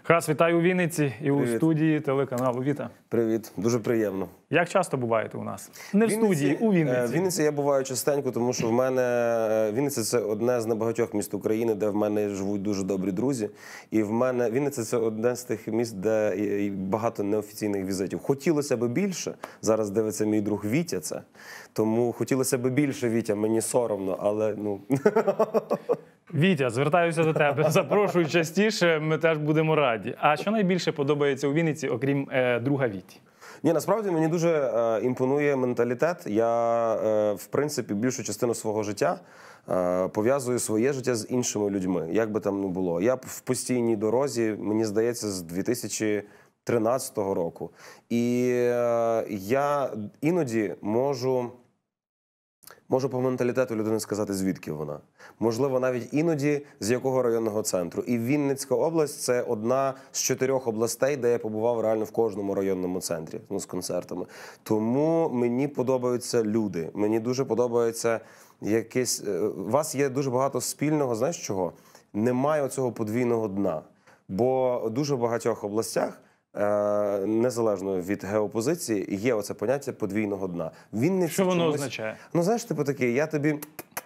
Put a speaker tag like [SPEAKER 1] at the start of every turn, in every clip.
[SPEAKER 1] Хас, вітаю у Вінниці і у
[SPEAKER 2] Привіт.
[SPEAKER 1] студії телеканалу Віта.
[SPEAKER 2] Привіт, дуже приємно.
[SPEAKER 1] Як часто буваєте у нас? Не в студії, у Вінниці.
[SPEAKER 2] В Вінниці я буваю частенько, тому що в мене Вінниця – це одне з небагатьох міст України, де в мене живуть дуже добрі друзі. І в мене Вінниця – це одне з тих міст, де багато неофіційних візитів. Хотілося б більше. Зараз дивиться мій друг Вітя це. Тому хотілося б більше, Вітя, мені соромно, але ну...
[SPEAKER 1] Вітя, звертаюся до тебе. Запрошую частіше, ми теж будемо раді. А що найбільше подобається у Вінниці, окрім друга Віті?
[SPEAKER 2] Ні, насправді мені дуже імпонує менталітет. Я, в принципі, більшу частину свого життя пов'язую своє життя з іншими людьми, як би там не було. Я в постійній дорозі, мені здається, з 2013 року. І я іноді можу по менталітету людини сказати, звідки вона. Можливо, навіть іноді, з якого районного центру. І Вінницька область – це одна з 4 областей, де я побував реально в кожному районному центрі, ну, з концертами. Тому мені подобаються люди. Мені дуже подобається якесь... У вас є дуже багато спільного, знаєш чого? Немає оцього подвійного дна. Бо в дуже багатьох областях, незалежно від геопозиції, є оце поняття подвійного дна.
[SPEAKER 1] Що воно означає?
[SPEAKER 2] Ну, знаєш, типу такий, я тобі...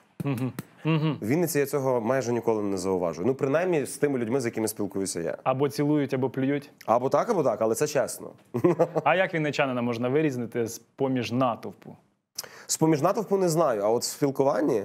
[SPEAKER 2] В Вінниці я цього майже ніколи не зауважую. Ну, принаймні, з тими людьми, з якими спілкуюся я.
[SPEAKER 1] Або цілують, або плюють?
[SPEAKER 2] Або так, але це чесно.
[SPEAKER 1] А як вінничанина можна вирізнити з-поміж натовпу?
[SPEAKER 2] З-поміж натовпу не знаю, а от в спілкуванні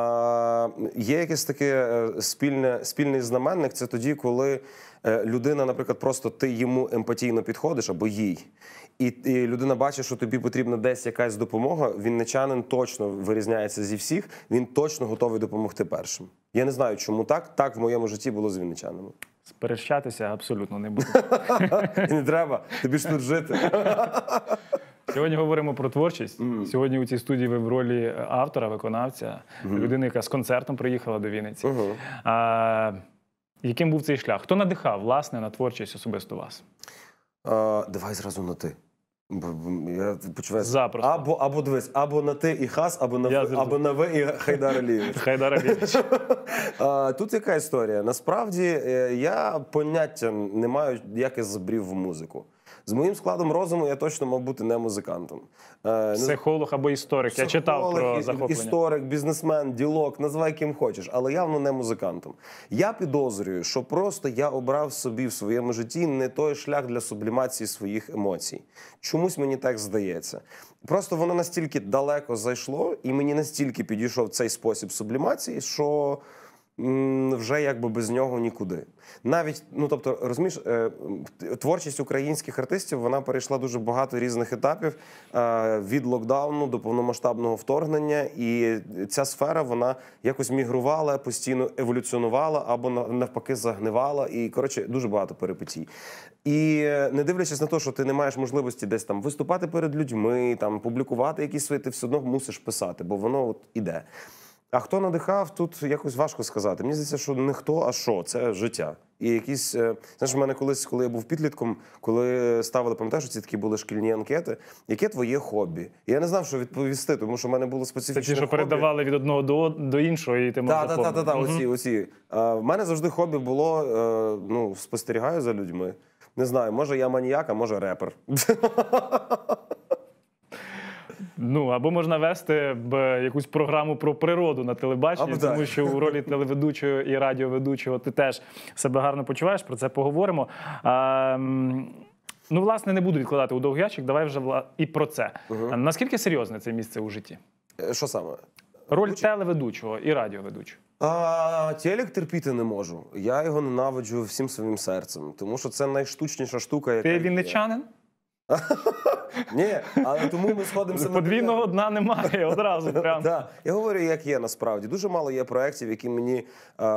[SPEAKER 2] є якийсь такий спільний знаменник. Це тоді, коли людина, наприклад, просто ти йому емпатійно підходиш, або їй, і людина бачить, що тобі потрібна десь якась допомога, вінничанин точно вирізняється зі всіх, він точно готовий допомогти першим. Я не знаю, чому так. Так в моєму житті було з вінничанами.
[SPEAKER 1] Сперечатися абсолютно не буду.
[SPEAKER 2] Не треба, тобі ж тут жити.
[SPEAKER 1] Сьогодні говоримо про творчість. Сьогодні у цій студії ви в ролі автора, виконавця, людини, яка з концертом приїхала до Вінниці. Яким був цей шлях? Хто надихав, власне, на творчість особисто вас?
[SPEAKER 2] Давай зразу на ти. Я почуваюся.
[SPEAKER 1] Запросто.
[SPEAKER 2] Або дивись, або на ти і Хас, або на ви і Хайдар Алієвич.
[SPEAKER 1] Хайдар Алієвич.
[SPEAKER 2] Тут яка історія? Насправді, я поняття не маю, як я забрів в музику. З моїм складом розуму я точно мав бути не музикантом.
[SPEAKER 1] Психолог або історик. Я читав про захоплення.
[SPEAKER 2] Історик, бізнесмен, ділок, називай ким хочеш, але явно не музикантом. Я підозрюю, що просто я обрав собі в своєму житті не той шлях для сублімації своїх емоцій. Чомусь мені так здається. Просто воно настільки далеко зайшло, і мені настільки підійшов цей спосіб сублімації, що... вже якби без нього нікуди. Навіть, ну тобто, розумієш, творчість українських артистів, вона перейшла дуже багато різних етапів від локдауну до повномасштабного вторгнення, і ця сфера, вона якось мігрувала, постійно еволюціонувала або навпаки загнивала, і, коротше, дуже багато перипетій. І не дивлячись на те, що ти не маєш можливості десь там виступати перед людьми, там публікувати якісь свої, ти все одно мусиш писати, бо воно от іде. А хто надихав, тут якось важко сказати. Мені здається, що не хто, а що. Це життя. І якісь... Знаєш, в мене колись, коли я був підлітком, коли ставили, пам'ятаєш, ці такі були шкільні анкети, яке твоє хобі? І я не знав, що відповісти, тому що в мене було специфічне
[SPEAKER 1] хобі. Це ті, що передавали від одного до іншого, і ти можеш запомнити.
[SPEAKER 2] Так, оці. В мене завжди хобі було, ну, спостерігаю за людьми. Не знаю, може я маніяк, а може репер.
[SPEAKER 1] Ну, або можна вести якусь програму про природу на телебаченні, тому що у ролі телеведучого і радіоведучого ти теж себе гарно почуваєш, про це поговоримо. Ну, власне, не буду відкладати у довгий ящик, давай вже і про це. Наскільки серйозне це місце у житті?
[SPEAKER 2] Що саме?
[SPEAKER 1] Роль телеведучого і радіоведучого.
[SPEAKER 2] Телек терпіти не можу. Я його ненавиджу всім своїм серцем, тому що це найштучніша штука, яка
[SPEAKER 1] Ти вінничанин?
[SPEAKER 2] Ні, але тому ми сходимося на...
[SPEAKER 1] Подвійного дна немає одразу прямо.
[SPEAKER 2] Так, я говорю, як є насправді. Дуже мало є проєктів, які мені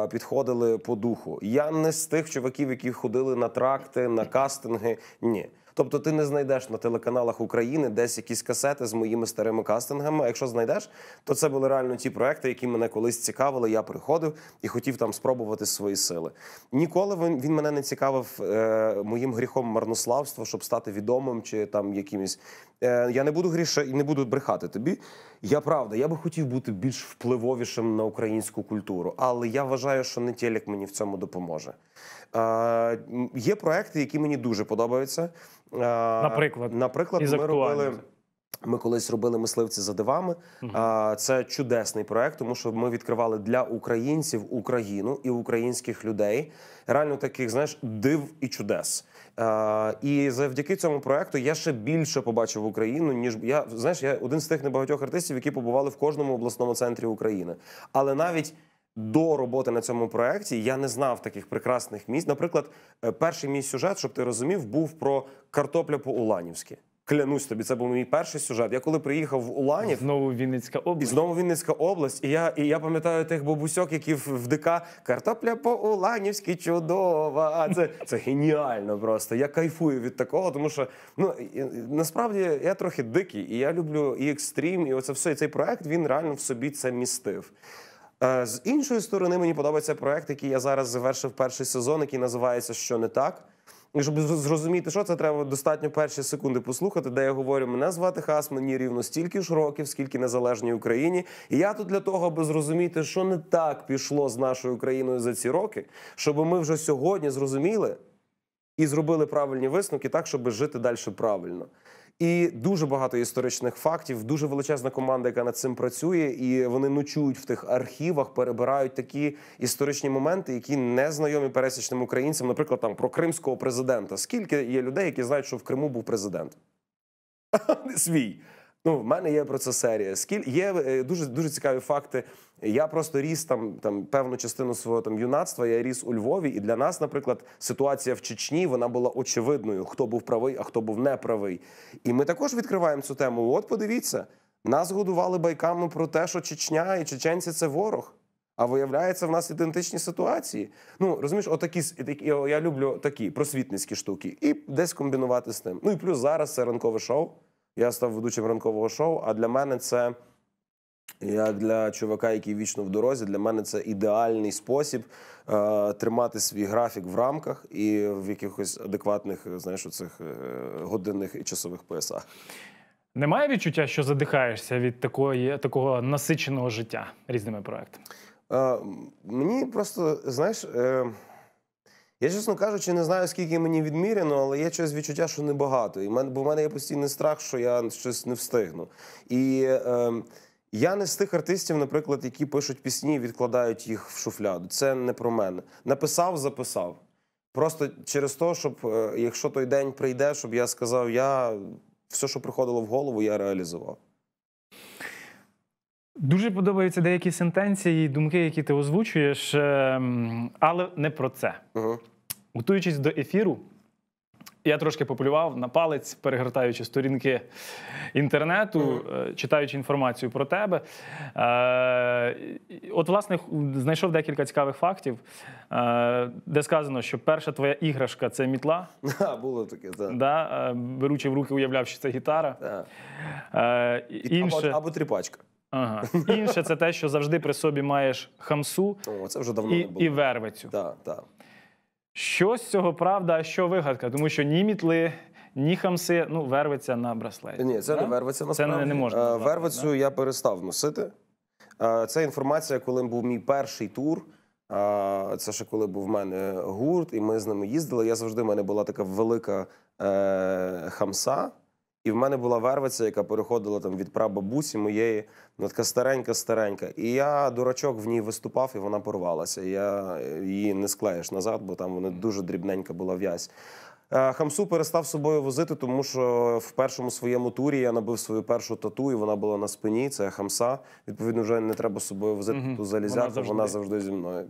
[SPEAKER 2] підходили по духу. Я не з тих чуваків, які ходили на тракти, на кастинги. Ні. Тобто ти не знайдеш на телеканалах України десь якісь касети з моїми старими кастингами. А якщо знайдеш, то це були реально ті проекти, які мене колись цікавили. Я приходив і хотів там спробувати свої сили. Ніколи він мене не цікавив моїм гріхом марнославства, щоб стати відомим чи там якимось. Я не буду не буду брехати тобі. Я би хотів бути більш впливовішим на українську культуру, але я вважаю, що не телек мені в цьому допоможе. Є проекти, які мені дуже подобаються. Наприклад, ми колись робили «Мисливці за дивами». Це чудесний проект, тому що ми відкривали для українців Україну і українських людей. Реально таких, знаєш, див і чудес. І завдяки цьому проекту я ще більше побачив Україну, ніж я один з тих небагатьох артистів, які побували в кожному обласному центрі України. Але навіть до роботи на цьому проєкті я не знав таких прекрасних місць. Наприклад, перший мій сюжет, щоб ти розумів, був про картопля по-уланівськи. Клянусь тобі, це був мій перший сюжет. Я коли приїхав в Уланів...
[SPEAKER 1] Знову Вінницька область.
[SPEAKER 2] І знову Вінницька область. І я пам'ятаю тих бабусьок, які в ДК «Картопля по-уланівськи чудова». Це геніально просто. Я кайфую від такого, тому що, насправді, я трохи дикий. І я люблю і екстрім, і оце все. І цей проект, він реально в собі це містив. З іншої сторони, мені подобається проект, який я зараз завершив перший сезон, який називається «Що не так?». І щоб зрозуміти, що це, треба достатньо перші секунди послухати, де я говорю: мене звати Хас, мені рівно стільки ж років, скільки незалежній Україні. І я тут для того, аби зрозуміти, що не так пішло з нашою Україною за ці роки, щоб ми вже сьогодні зрозуміли і зробили правильні висновки так, щоб жити далі правильно. І дуже багато історичних фактів, дуже величезна команда, яка над цим працює, і вони ночують в тих архівах, перебирають такі історичні моменти, які не знайомі пересічним українцям, наприклад, там про кримського президента. Скільки є людей, які знають, що в Криму був президент? Свій. В мене є про це серія. Є дуже цікаві факти. Я просто ріс там певну частину свого юнацтва, я ріс у Львові, і для нас, наприклад, ситуація в Чечні, вона була очевидною, хто був правий, а хто був неправий. І ми також відкриваємо цю тему. От подивіться, нас годували байками про те, що Чечня і чеченці – це ворог. А виявляється, в нас ідентичні ситуації. Розумієш, я люблю такі просвітницькі штуки. І десь комбінувати з тим. І плюс зараз це ранкове шоу. Я став ведучим ранкового шоу, а для мене це, як для чувака, який вічно в дорозі, для мене це ідеальний спосіб тримати свій графік в рамках і в якихось адекватних, оцих годинних і часових поясах.
[SPEAKER 1] Немає відчуття, що задихаєшся від такого насиченого життя різними проектами?
[SPEAKER 2] Мені просто, я, чесно кажучи, не знаю, скільки мені відміряно, але є щось відчуття, що небагато. Бо в мене є постійний страх, що я щось не встигну. І я не з тих артистів, наприклад, які пишуть пісні і відкладають їх в шуфляду. Це не про мене. Написав – записав. Просто через те, щоб, якщо той день прийде, щоб я сказав, все, що приходило в голову, я реалізував.
[SPEAKER 1] Дуже подобаються деякі сентенції і думки, які ти озвучуєш, але не про це. Готуючись до ефіру, я трошки поплював на палець, перегортаючи сторінки інтернету, читаючи інформацію про тебе. От, власне, знайшов декілька цікавих фактів, де сказано, що перша твоя іграшка – це мітла.
[SPEAKER 2] Було таке, так.
[SPEAKER 1] Беручи в руки, уявляв, що це гітара.
[SPEAKER 2] Або тріпачка.
[SPEAKER 1] Інше – це те, що завжди при собі маєш хамсу
[SPEAKER 2] це вже давно не було.
[SPEAKER 1] І вервицю.
[SPEAKER 2] Так.
[SPEAKER 1] Що з цього правда, а що вигадка? Тому що ні мітли, ні хамси, вервиця на браслеті.
[SPEAKER 2] Ні, це не вервиця, насправді.
[SPEAKER 1] Це не можна.
[SPEAKER 2] Вервицю я перестав носити. Це інформація, коли був мій перший тур. Це ще коли був в мене гурт, і ми з ними їздили. В мене була така велика хамса. І в мене була вервиця, яка переходила від прабабусі моєї, така старенька. І я, дурачок, в ній виступав, і вона порвалася. І я її не склеїш назад, бо там вона дуже дрібненька була в'язь. Хамсу перестав з собою возити, тому що в першому своєму турі я набив свою першу тату, і вона була на спині, це хамса. Відповідно, вже не треба з собою возити ту залізяку, вона завжди зі мною.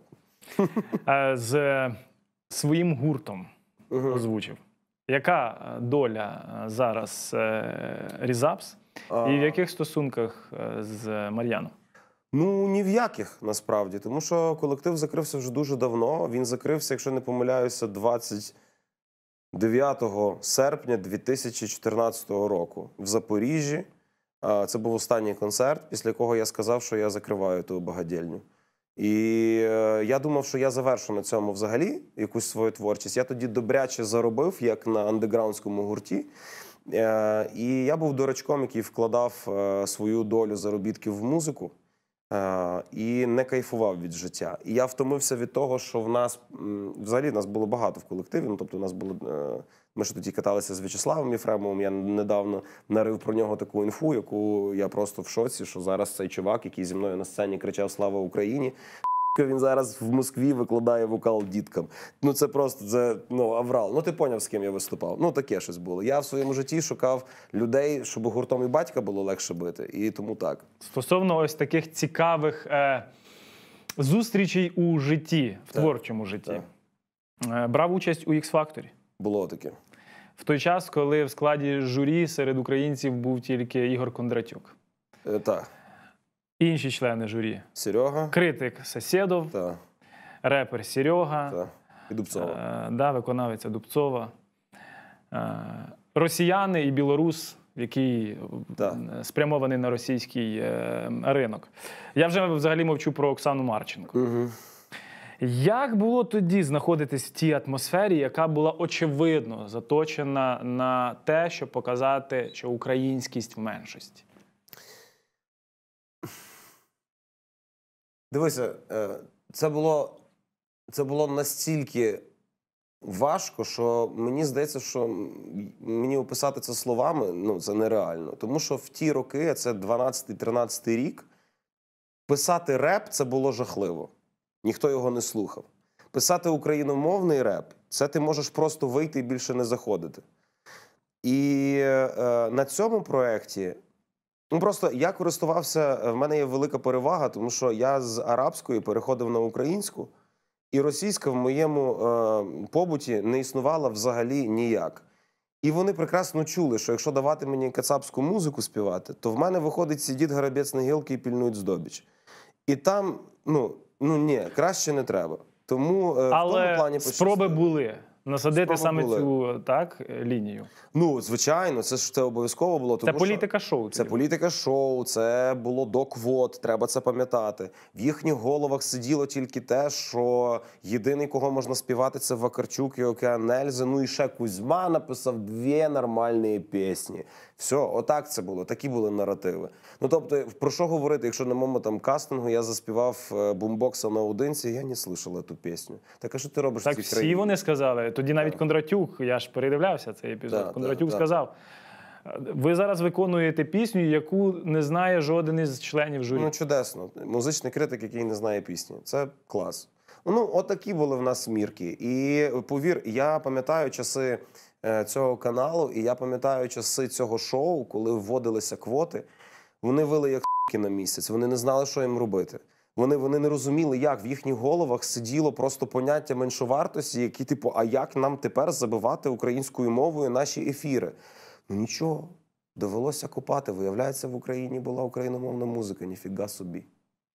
[SPEAKER 1] З своїм гуртом озвучив. Яка доля зараз Різапс і в яких стосунках з Мар'яном?
[SPEAKER 2] Ні в яких, насправді. Тому що колектив закрився вже дуже давно. Він закрився, якщо не помиляюся, 9 серпня 2014 року в Запоріжжі. Це був останній концерт, після якого я сказав, що я закриваю ту багадільню. І я думав, що я завершу на цьому взагалі якусь свою творчість. Я тоді добряче заробив, як на андеграундському гурті. І я був дурачком, який вкладав свою долю заробітків в музику і не кайфував від життя. І я втомився від того, що в нас, взагалі нас було багато в колективі, ну, тобто у нас було, ми ж тоді каталися з В'ячеславом Єфремовим, я недавно нарив про нього таку інфу, яку я просто в шоці, що зараз цей чувак, який зі мною на сцені кричав «Слава Україні», він зараз в Москві викладає вокал діткам. Ну це просто, це, аврал. Ну ти поняв, з ким я виступав. Ну таке щось було. Я в своєму житті шукав людей, щоб гуртом і батька було легше бити. І тому так.
[SPEAKER 1] Стосовно ось таких цікавих зустрічей у житті, в творчому житті. Брав участь у X-Factor?
[SPEAKER 2] Було таке.
[SPEAKER 1] В той час, коли в складі журі серед українців був тільки Ігор Кондратюк.
[SPEAKER 2] Так.
[SPEAKER 1] Інші члени журі.
[SPEAKER 2] Серега.
[SPEAKER 1] Критик Сосєдов.
[SPEAKER 2] Так.
[SPEAKER 1] Репер Серега.
[SPEAKER 2] Так. І Дубцова.
[SPEAKER 1] Виконавиця Дубцова. Росіяни і білорус, який спрямований на російський ринок. Я вже взагалі мовчу про Оксану Марченко.
[SPEAKER 2] Угу.
[SPEAKER 1] Як було тоді знаходитись в тій атмосфері, яка була очевидно заточена на те, щоб показати, що українськість в меншості?
[SPEAKER 2] Дивися, це було настільки важко, що мені здається, що мені описати це словами, це нереально. Тому що в ті роки, це 12-13 рік, писати реп – це було жахливо. Ніхто його не слухав. Писати україномовний реп – це ти можеш просто вийти і більше не заходити. І на цьому проєкті просто я користувався, в мене є велика перевага, тому що я з арабської переходив на українську, і російська в моєму побуті не існувала взагалі ніяк. І вони прекрасно чули, що якщо давати мені кацапську музику співати, то в мене виходить сидить горобець на гілки і пільнують здобич. І там, ні, краще не треба. Тому в тому плані
[SPEAKER 1] спроби були насадити саме цю лінію.
[SPEAKER 2] Звичайно, це обов'язково було.
[SPEAKER 1] Це політика-шоу.
[SPEAKER 2] Це політика-шоу, це було до квот, треба це пам'ятати. В їхніх головах сиділо тільки те, що єдиний, кого можна співати, це Вакарчук і Океан Ельзи. Ну і ще Кузьма написав 2 нормальні пісні. Все, отак це було, такі були наративи. Тобто, про що говорити, якщо на моєму кастингу я заспівав бумбокса наодинці, я не слышала ту пісню. Так, а що ти робиш в цій країні?
[SPEAKER 1] Так всі вони сказали. Тоді навіть Кондратюк, я ж передивлявся цей епізод, Кондратюк сказав, ви зараз виконуєте пісню, яку не знає жоден із членів журі.
[SPEAKER 2] Чудесно. Музичний критик, який не знає пісні. Це клас. Отакі були в нас мірки. І повір, я пам'ятаю часи цього каналу, і я пам'ятаю часи цього шоу, коли вводилися квоти. Вони вили як с**ки на місяць, вони не знали, що їм робити. Вони не розуміли, як в їхніх головах сиділо просто поняття меншовартості, які а як нам тепер забивати українською мовою наші ефіри? Нічого, довелося копати. Виявляється, в Україні була україномовна музика, ніфіга собі.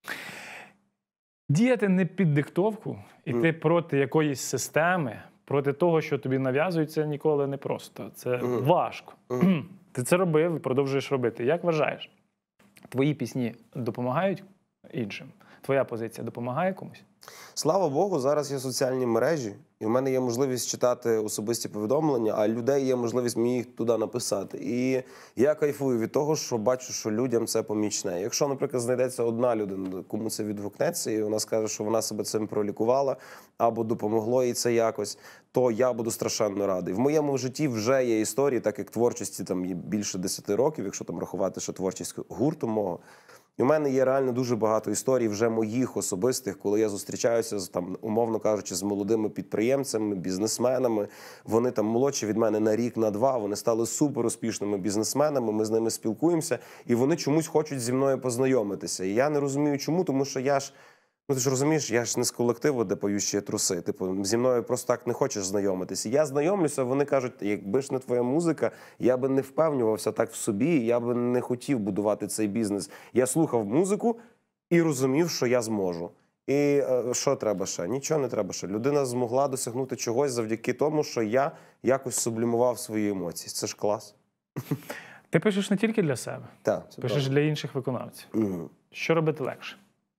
[SPEAKER 1] Діяти не під диктовку, іти проти якоїсь системи, проти того, що тобі нав'язують, це ніколи не просто. Це важко. Ти це робив і продовжуєш робити. Як вважаєш? Твої пісні допомагають іншим? Твоя позиція допомагає комусь?
[SPEAKER 2] Слава Богу, зараз є соціальні мережі, і в мене є можливість читати особисті повідомлення, а людей є можливість мені їх туди написати. І я кайфую від того, що бачу, що людям це помічне. Якщо, наприклад, знайдеться одна людина, кому це відгукнеться, і вона скаже, що вона себе цим пролікувала, або допомогло їй це якось, то я буду страшенно радий. В моєму житті вже є історії, так як творчості там є більше 10 років, якщо там рахувати, що творчість гурту мого. І в мене є реально дуже багато історій вже моїх особистих, коли я зустрічаюся з, умовно кажучи, з молодими підприємцями, бізнесменами. Вони там молодші від мене на рік, на 2, вони стали супер успішними бізнесменами, ми з ними спілкуємося, і вони чомусь хочуть зі мною познайомитися. І я не розумію чому, тому що я ж, ти ж розумієш, я ж не з колективу, де поющі труси. Зі мною просто так не хочеш знайомитися. Я знайомлюся, вони кажуть, якби ж не твоя музика, я би не впевнювався так в собі, я би не хотів будувати цей бізнес. Я слухав музику і розумів, що я зможу. І що треба ще? Нічого не треба ще. Людина змогла досягнути чогось завдяки тому, що я якось сублімував свої емоції. Це ж клас.
[SPEAKER 1] Ти пишеш не тільки для себе,
[SPEAKER 2] Так, це
[SPEAKER 1] пишеш
[SPEAKER 2] правда.
[SPEAKER 1] для інших виконавців. Що робити легше?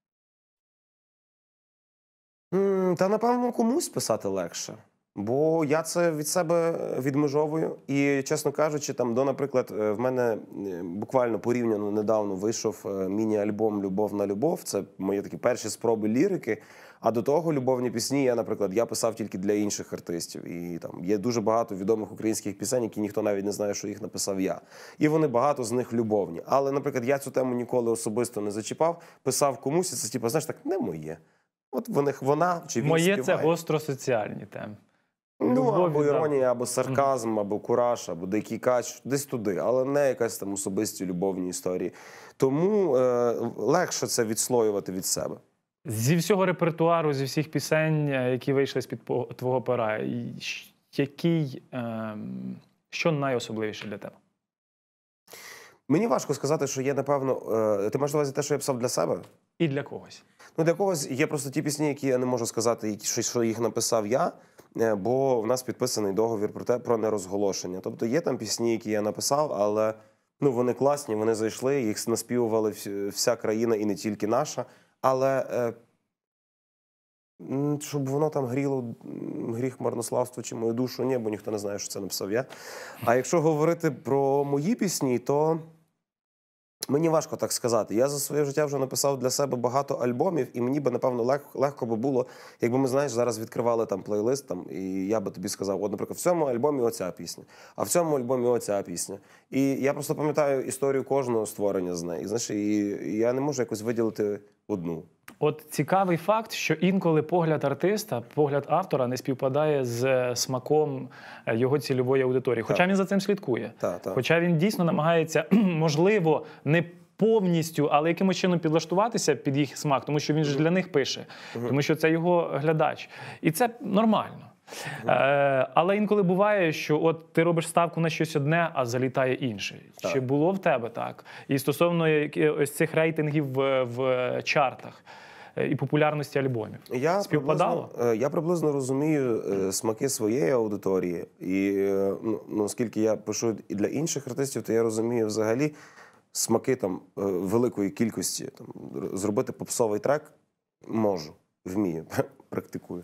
[SPEAKER 2] Та, напевно, комусь писати легше. Бо я це від себе відмежовую. І, чесно кажучи, там, наприклад, в мене буквально порівняно недавно вийшов міні-альбом «Любов на любов». Це мої такі перші спроби лірики. А до того любовні пісні я писав тільки для інших артистів. І там є дуже багато відомих українських пісень, які ніхто навіть не знає, що їх написав я. І вони багато з них любовні. Але, наприклад, я цю тему ніколи особисто не зачіпав, писав комусь, і це, типу, знаєш, так, не моє. От вона чи він
[SPEAKER 1] Моє
[SPEAKER 2] співає.
[SPEAKER 1] це гостросоціальні теми.
[SPEAKER 2] Або іронія, або сарказм, або кураж, або дикий кач, десь туди, але не якась там особисті любовні історії. Тому легше це відслоювати від себе.
[SPEAKER 1] Зі всього репертуару, зі всіх пісень, які вийшли з-під твого пера, що найособливіше для тебе?
[SPEAKER 2] Мені важко сказати, що є, напевно, ти маєш на увазі те, що я писав для себе?
[SPEAKER 1] І для когось.
[SPEAKER 2] Для когось є просто ті пісні, які я не можу сказати, що їх написав я, бо в нас підписаний договір про нерозголошення. Тобто є там пісні, які я написав, але вони класні, вони зайшли, їх наспівували вся країна і не тільки наша. Але щоб воно там гріло гріх марнославства чи мою душу, ні, бо ніхто не знає, що це написав я. А якщо говорити про мої пісні, то мені важко так сказати. Я за своє життя вже написав для себе багато альбомів, і мені би, напевно, легко би було, якби ми, знаєш, зараз відкривали там плейлист, і я би тобі сказав, от, наприклад, в цьому альбомі оця пісня, а в цьому альбомі оця пісня. І я просто пам'ятаю історію кожного створення з неї, знаєш, і я не можу якось виділити одну.
[SPEAKER 1] От цікавий факт, що інколи погляд артиста, погляд автора не співпадає з смаком його цільової аудиторії. Хоча він за цим слідкує. Хоча він дійсно намагається, можливо, не повністю, але якимось чином підлаштуватися під їх смак, тому що він ж для них пише, тому що це його глядач. І це нормально. Але інколи буває, що от ти робиш ставку на щось одне, а залітає інше. Чи було в тебе так? І стосовно ось цих рейтингів в чартах і популярності альбомів. Співпадало?
[SPEAKER 2] Я приблизно розумію смаки своєї аудиторії. І оскільки я пишу і для інших артистів, то я розумію взагалі смаки там великої кількості. Там, зробити попсовий трек можу, вмію, практикую.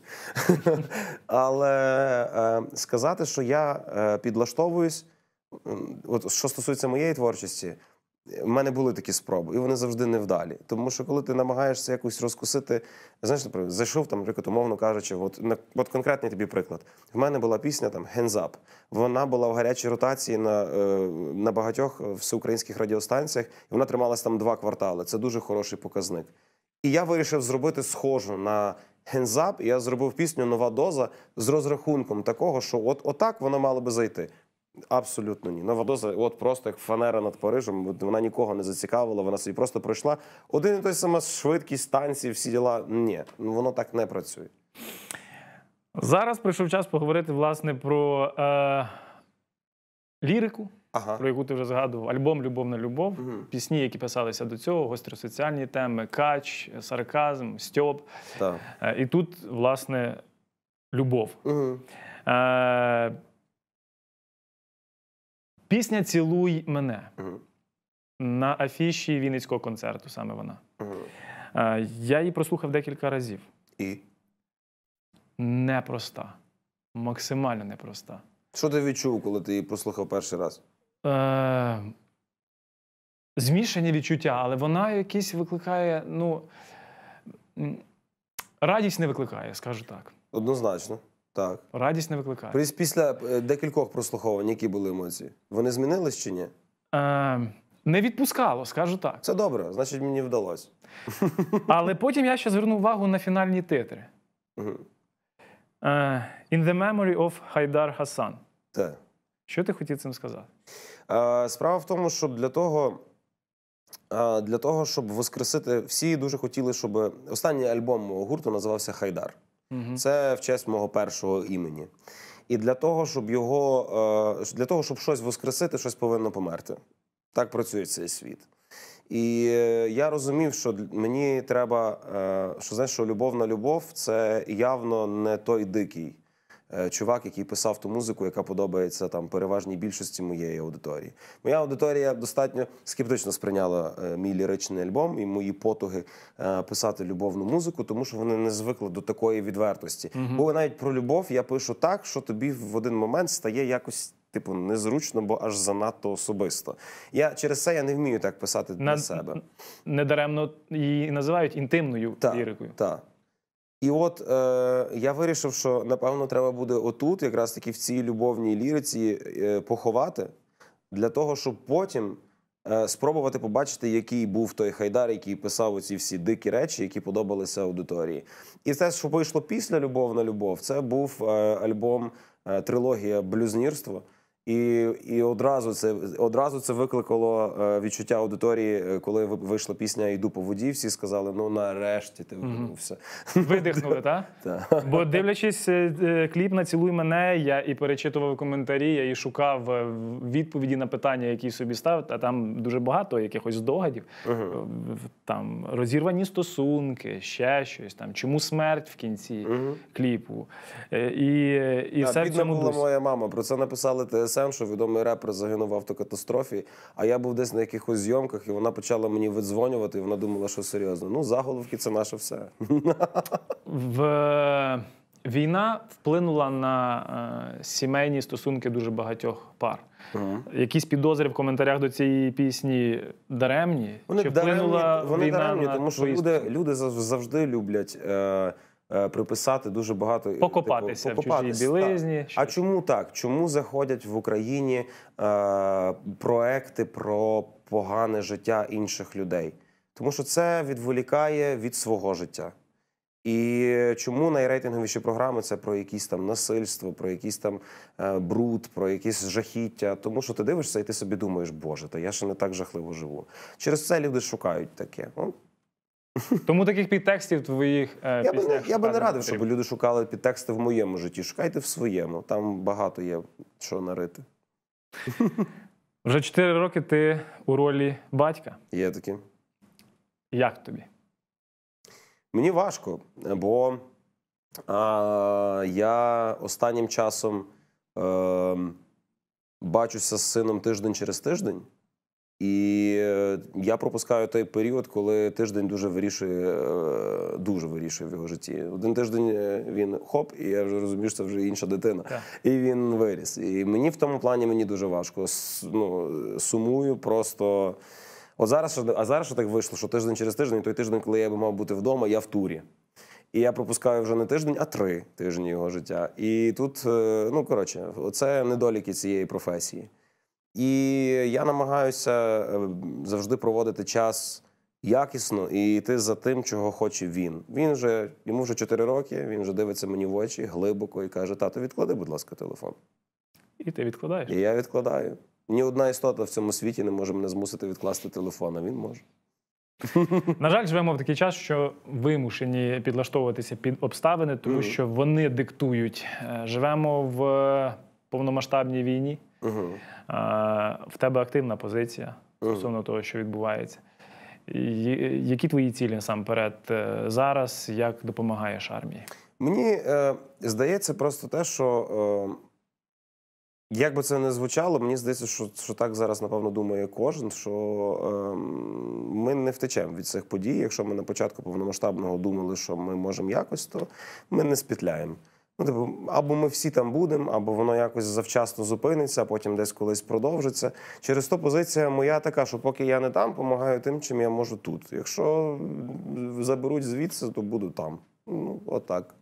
[SPEAKER 2] Але сказати, що я підлаштовуюсь, от що стосується моєї творчості, в мене були такі спроби, і вони завжди невдалі. Тому що коли ти намагаєшся якось розкусити, знаєш, наприклад, зайшов там, наприклад, умовно кажучи, от конкретний тобі приклад. В мене була пісня там «Hands Up». Вона була в гарячій ротації на багатьох всеукраїнських радіостанціях, і вона трималась там 2 квартали. Це дуже хороший показник. І я вирішив зробити схожу на «Hands Up», і я зробив пісню «Нова доза» з розрахунком такого, що отак воно мало би зайти. Абсолютно ні. «Нова доза» от просто як фанера над Парижем, вона нікого не зацікавила, вона собі просто пройшла. Один і той самий швидкість, танці, всі діла. Ні, воно так не працює.
[SPEAKER 1] Зараз прийшов час поговорити, власне, про лірику, про яку ти вже згадував. Альбом «Любов на любов», пісні, які писалися до цього, гостросоціальні теми, кач, сарказм, стьоп. І тут, власне, любов. Пісня «Цілуй мене» на афіші Вінницького концерту, саме вона. Я її прослухав декілька разів.
[SPEAKER 2] І?
[SPEAKER 1] Непроста. Максимально непроста.
[SPEAKER 2] Що ти відчув, коли ти її прослухав перший раз?
[SPEAKER 1] Змішані відчуття, але вона якісь викликає, радість не викликає, скажу так.
[SPEAKER 2] Однозначно, так.
[SPEAKER 1] Радість не викликає.
[SPEAKER 2] Після декількох прослуховувань, які були емоції? Вони змінились чи ні?
[SPEAKER 1] Не відпускало, скажу так.
[SPEAKER 2] Це добре, значить мені вдалося.
[SPEAKER 1] Але потім я ще звернув увагу на фінальні титри. In the memory of Haidar Hassan.
[SPEAKER 2] Так.
[SPEAKER 1] Що ти хотів цим сказати?
[SPEAKER 2] Справа в тому, що для того, щоб воскресити, всі дуже хотіли, щоб останній альбом мого гурту називався «Хайдар». Це в честь мого першого імені. І для того, щоб щось воскресити, щось повинно померти. Так працює цей світ. І я розумів, що мені треба, що, знаєш, що любов на любов – це явно не той дикий чувак, який писав ту музику, яка подобається там переважній більшості моєї аудиторії. Моя аудиторія достатньо скептично сприйняла мій ліричний альбом і мої потуги писати любовну музику, тому що вони не звикли до такої відвертості. Бо навіть про любов я пишу так, що тобі в один момент стає якось типу незручно, бо аж занадто особисто. Через це я не вмію так писати для себе.
[SPEAKER 1] Недаремно її називають інтимною лірикою.
[SPEAKER 2] Так. І от я вирішив, що, напевно, треба буде отут, якраз таки в цій любовній ліриці поховати, для того, щоб потім спробувати побачити, який був той Хайдар, який писав оці всі дикі речі, які подобалися аудиторії. І те, що вийшло після «Любов на любов», це був альбом, трилогія «Блюзнірство». І одразу це викликало відчуття аудиторії, коли вийшла пісня «Йду по воді», всі сказали, ну нарешті ти вернувся.
[SPEAKER 1] Видихнули, так?
[SPEAKER 2] Так.
[SPEAKER 1] Бо дивлячись кліп на «Цілуй мене», я і перечитував коментарі, я і шукав відповіді на питання, які собі ставив, а там дуже багато якихось здогадів. Там розірвані стосунки, ще щось, там чому смерть в кінці кліпу. І все в цьому
[SPEAKER 2] була моя мама, про це написали ТСН, що відомий репер загинув в автокатастрофі, а я був десь на якихось зйомках, і вона почала мені видзвонювати, і вона думала, що серйозно. Ну, заголовки – це наше все.
[SPEAKER 1] Війна вплинула на сімейні стосунки дуже багатьох пар. Якісь підозри в коментарях до цієї пісні даремні?
[SPEAKER 2] Вони даремні, тому що люди завжди люблять приписати дуже багато...
[SPEAKER 1] Покопатися в чужій білизні.
[SPEAKER 2] А чому так? Чому заходять в Україні проекти про погане життя інших людей? Тому що це відволікає від свого життя. І чому найрейтинговіші програми – це про якісь там насильство, про якийсь там бруд, про якісь жахіття? Тому що ти дивишся і ти собі думаєш, боже, та я ще не так жахливо живу. Через це люди шукають таке.
[SPEAKER 1] Тому таких підтекстів в твоїх піснях...
[SPEAKER 2] Я би не радив, щоб люди шукали підтексти в моєму житті. Шукайте в своєму. Там багато є що нарити.
[SPEAKER 1] Вже 4 роки ти у ролі батька.
[SPEAKER 2] Є такі.
[SPEAKER 1] Як тобі?
[SPEAKER 2] Мені важко, бо я останнім часом бачуся з сином тиждень через тиждень. І я пропускаю той період, коли тиждень дуже вирішує в його житті. Один тиждень він хоп, і я вже розумію, що це вже інша дитина.
[SPEAKER 1] Так.
[SPEAKER 2] І він виріс. І мені в тому плані дуже важко. Сумую просто... зараз що так вийшло, що тиждень через тиждень, той тиждень, коли я би мав бути вдома, я в турі. І я пропускаю вже не тиждень, а 3 тижні його життя. І тут, оце недоліки цієї професії. І я намагаюся завжди проводити час якісно і йти за тим, чого хоче він. Йому вже 4 роки, він вже дивиться мені в очі глибоко і каже, тато, відклади, будь ласка, телефон.
[SPEAKER 1] І ти відкладаєш?
[SPEAKER 2] І я відкладаю. Ні одна істота в цьому світі не може мене змусити відкласти телефон, а він може.
[SPEAKER 1] На жаль, живемо в такий час, що вимушені підлаштовуватися під обставини, тому що вони диктують. Живемо в повномасштабній війні. В тебе активна позиція стосовно того, що відбувається. Які твої цілі насамперед зараз, як допомагаєш армії?
[SPEAKER 2] Мені здається просто те, що як би це не звучало, мені здається, що так зараз, напевно, думає кожен, що ми не втечемо від цих подій. Якщо ми на початку повномасштабного думали, що ми можемо якось, то ми не спітляємо. Або ми всі там будемо, або воно якось завчасно зупиниться, а потім десь колись продовжиться. Через то позиція моя така, що поки я не там, допомагаю тим, чим я можу тут. Якщо заберуть звідси, то буду там. Отак.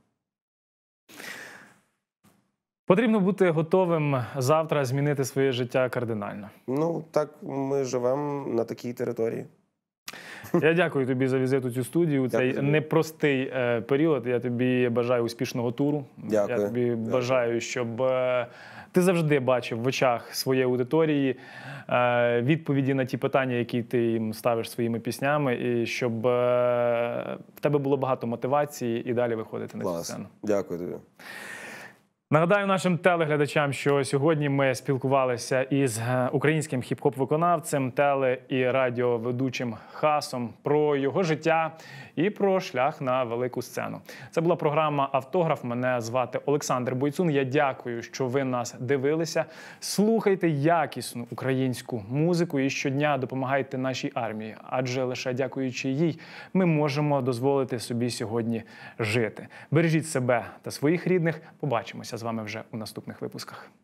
[SPEAKER 1] Потрібно бути готовим завтра змінити своє життя кардинально.
[SPEAKER 2] Так ми живемо на такій території.
[SPEAKER 1] Я дякую тобі за візит у цю студію. Цей непростий період. Я тобі бажаю успішного туру.
[SPEAKER 2] Дякую.
[SPEAKER 1] Я тобі бажаю, щоб ти завжди бачив в очах своєї аудиторії відповіді на ті питання, які ти їм ставиш своїми піснями, і щоб в тебе було багато мотивації і далі виходити на цю сцену.
[SPEAKER 2] Дякую тобі.
[SPEAKER 1] Нагадаю нашим телеглядачам, що сьогодні ми спілкувалися із українським хіп-хоп-виконавцем, теле- і радіоведучим Хасом про його життя і про шлях на велику сцену. Це була програма «Автограф». Мене звати Олександр Бойцун. Я дякую, що ви нас дивилися. Слухайте якісну українську музику і щодня допомагайте нашій армії. Адже лише дякуючи їй ми можемо дозволити собі сьогодні жити. Бережіть себе та своїх рідних. Побачимося з вами вже у наступних випусках.